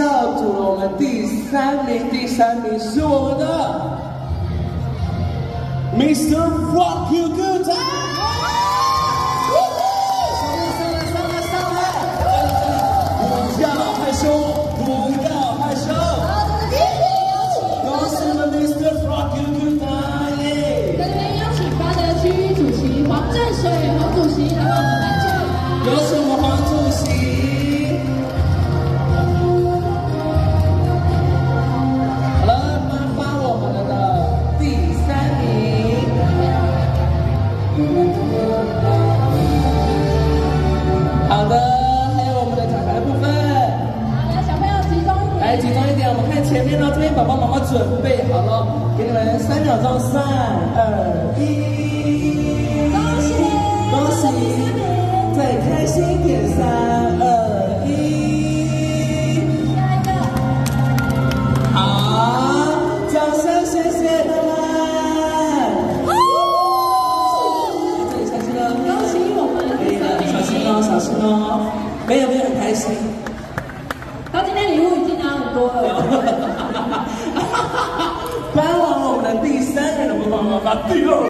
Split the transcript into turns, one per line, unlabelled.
耀祖了我们第3名，第3名是我们的 Mr. Rock You Good Time。 有请我们黄主席。好了，颁发我们的第3名。好的，还有我们的奖牌部分。
好的，小朋友集中一点。
来，集中一点，我们看前面哦，这边爸爸妈妈准备好了，给你们3秒钟，3、2、1。恭喜，恭喜！ 再开心一点，3、2、1。
下一个。
好，掌声谢谢他们。这里小心了，
恭喜我们
可以了，小心哦，小心哦。没有很开心。
他今天礼物已经拿很多了。
颁完我们的第3人的爸爸妈妈，第2。